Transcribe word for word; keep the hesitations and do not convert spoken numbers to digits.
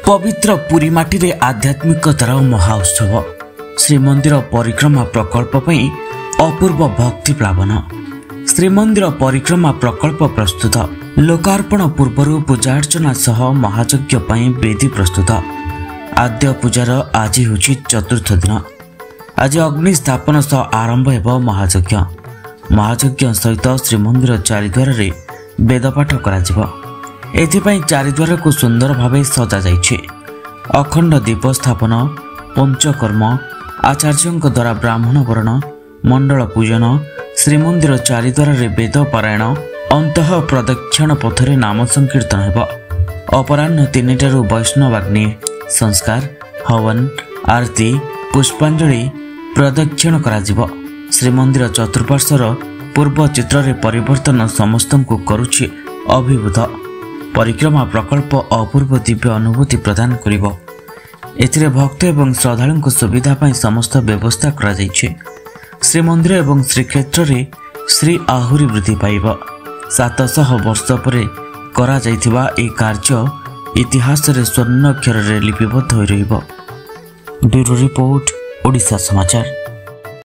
पवित्र पुरी माटी आध्यात्मिकतार महाउत्सव श्रीमंदिर परिक्रमा प्रकल्प अपूर्व भक्ति प्लावन। श्रीमंदिर परिक्रमा प्रकल्प प्रस्तुत। लोकार्पण पूर्वर पूजार्चना सह महायज्ञ वेदी प्रस्तुत। आद्य पूजार आज होची चतुर्थ दिन। आज अग्नि स्थापन सह आरंभ हेब महायज्ञ। महायज्ञ सहित श्रीमंदिर चारिद्वार वेदपाठ करा। एथिपाई चारिद्वार को सुंदर भावे सजा जाइछे। अखंड दीप स्थापन, पंचकर्म, आचार्यों द्वारा ब्राह्मण वरण, मंडल पूजन, श्रीमंदिर चारिद्वार वेद पारायण, अंतः प्रदक्षिण पथरे नाम संकीर्तन हेब। अपराह्न तीन टारू वैष्णवाग्नि संस्कार, हवन, आरती, पुष्पांजलि प्रदक्षिण करा। श्रीमंदिर चतुर्पार्श्वर पूर्व चित्र परिवर्तन समस्त को करुछि अभिभूत। परिक्रमा प्रकल्प अपूर्व दिव्य अनुभूति प्रदान करिवो। एथिरे भक्त एवं श्रद्धालुଙ୍କ सुविधा पाई समस्त व्यवस्था करा जाइछे। श्रीमंदिर एवं श्रीक्षेत्र रे श्री आहुरी वृद्धि पाइब। सात सौ वर्ष परे करा जाइथिबा ए कार्य इतिहास रे स्वर्ण अक्षर रे लिपिबद्ध होई रहिबो। ब्यूरो रिपोर्ट, ओडिशा समाचार।